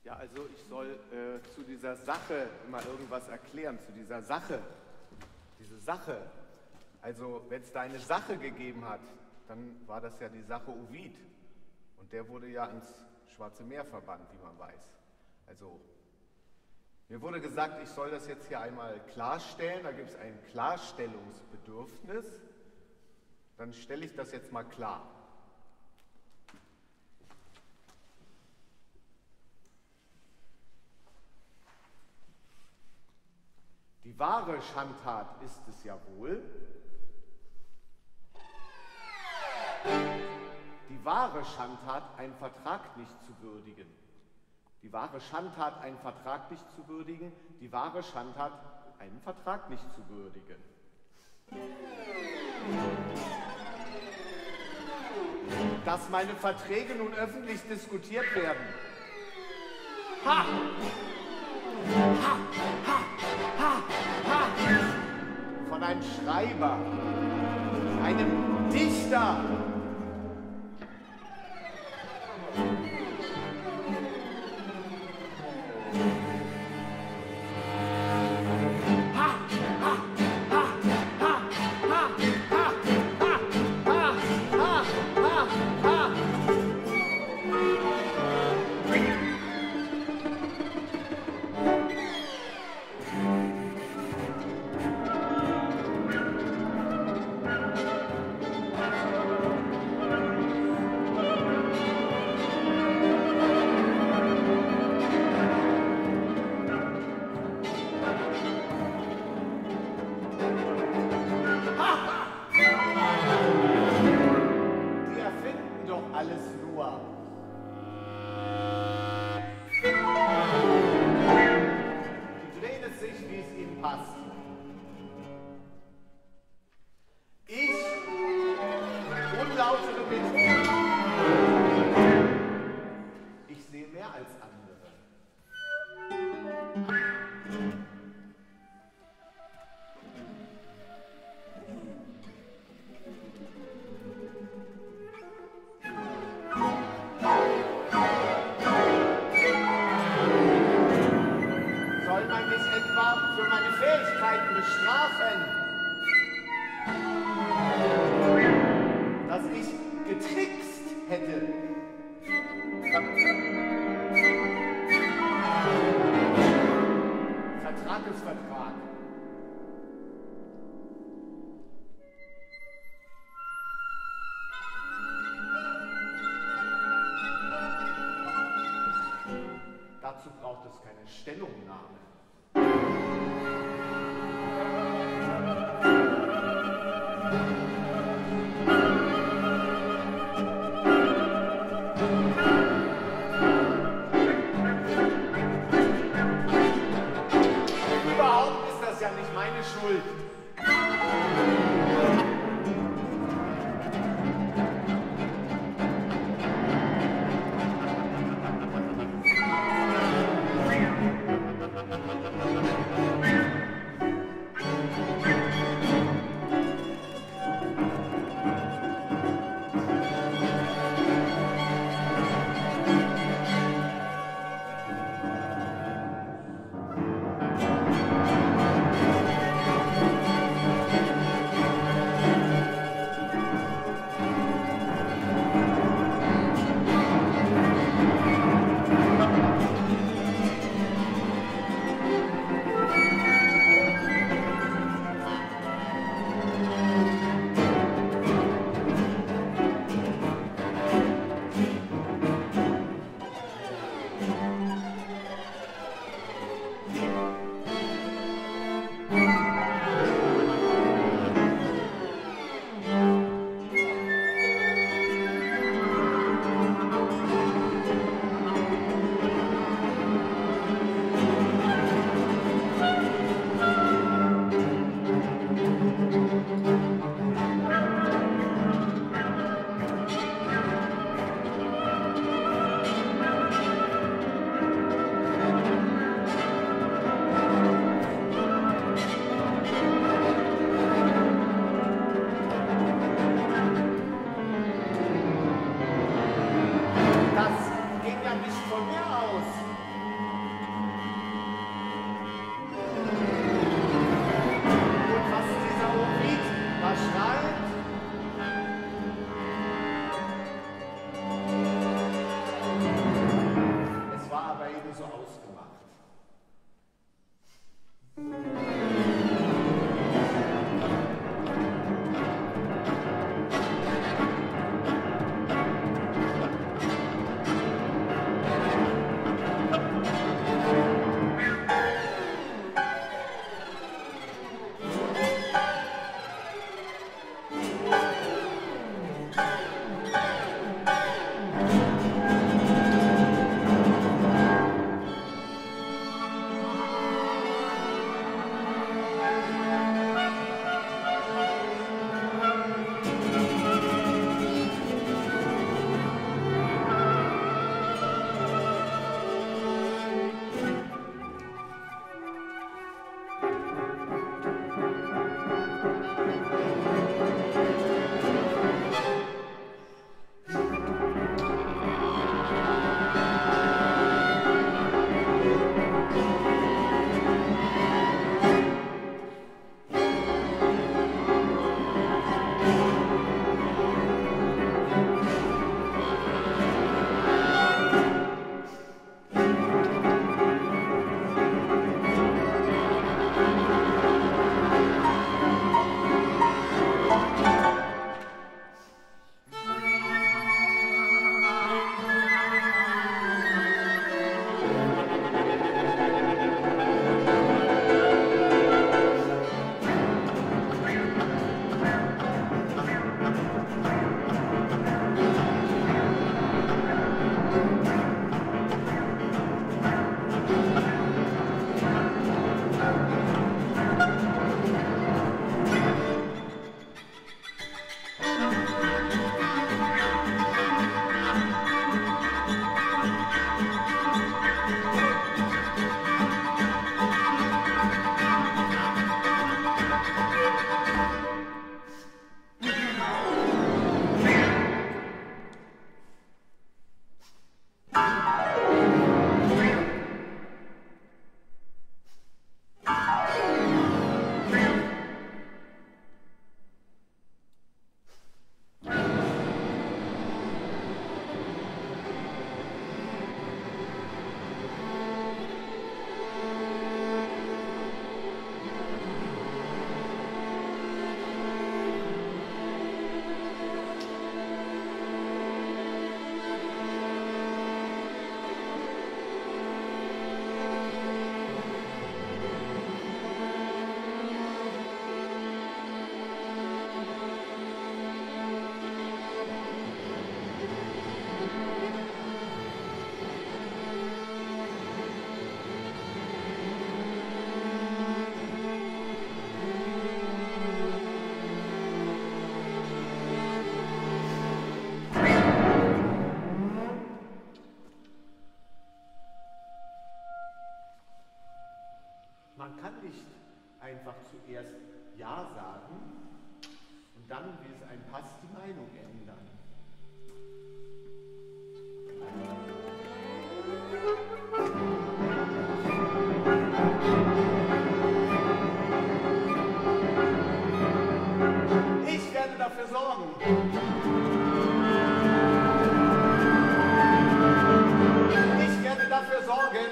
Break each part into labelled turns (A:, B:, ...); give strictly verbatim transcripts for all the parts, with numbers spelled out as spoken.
A: Ja, also ich soll äh, zu dieser Sache immer irgendwas erklären, zu dieser Sache. Diese Sache. Also, wenn es da eine Sache gegeben hat, dann war das ja die Sache Ovid. Und der wurde ja ins Schwarze Meer verbannt, wie man weiß. Also, mir wurde gesagt, ich soll das jetzt hier einmal klarstellen. Da gibt es ein Klarstellungsbedürfnis. Dann stelle ich das jetzt mal klar. Die wahre Schandtat ist es ja wohl, die wahre Schandtat, einen Vertrag nicht zu würdigen. Die wahre Schandtat, einen Vertrag nicht zu würdigen. Die wahre Schandtat, einen Vertrag nicht zu würdigen. Dass meine Verträge nun öffentlich diskutiert werden. Ha! Ha! Ha! Ha! Ha! Von einem Schreiber, einem Dichter. Dazu braucht es keine Stellungnahme. dann, wie es einem passt, die Meinung ändern. Ich werde dafür sorgen. Ich werde dafür sorgen.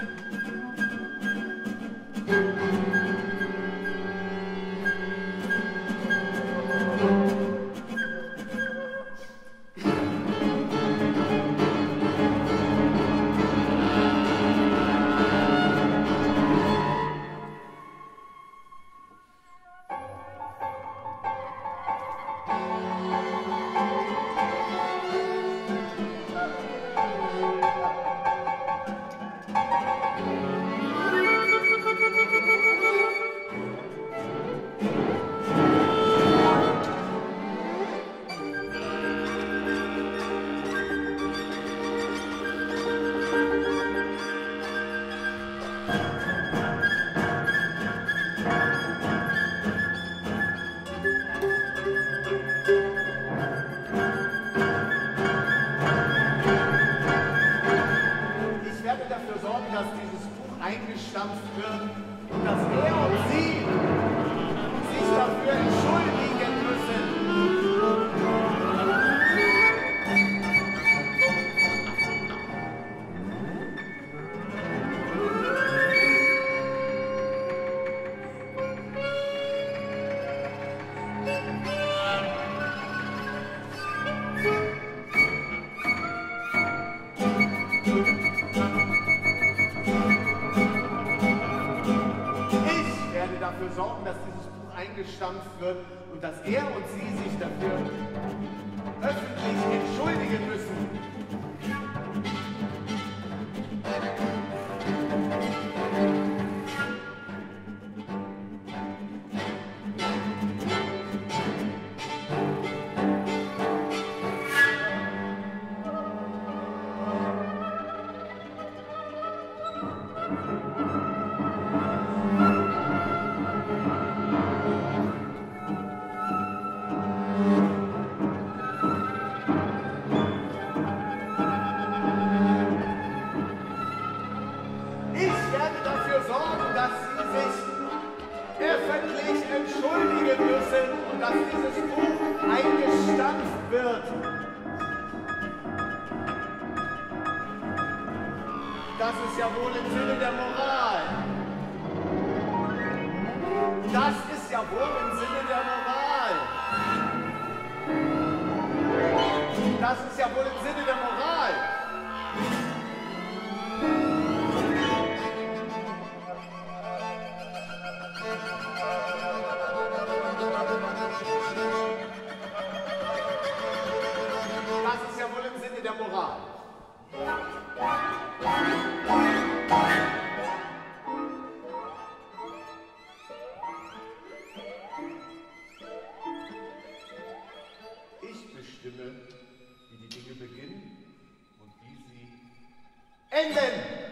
A: Dass dieses Buch eingestampft wird und dass er und sie sich dafür entschuldigen müssen. Dafür sorgen, dass dieses Buch eingestampft wird und dass er und sie sich dafür öffentlich entschuldigen müssen. Öffentlich entschuldigen müssen und dass dieses Buch eingestampft wird. Das ist ja wohl im Sinne der Moral. Das ist ja wohl im Sinne der Moral. Das ist ja wohl im Sinne der Moral. Das ist ja wohl im Sinne der Moral. Ich bestimme, wie die Dinge beginnen und wie sie enden.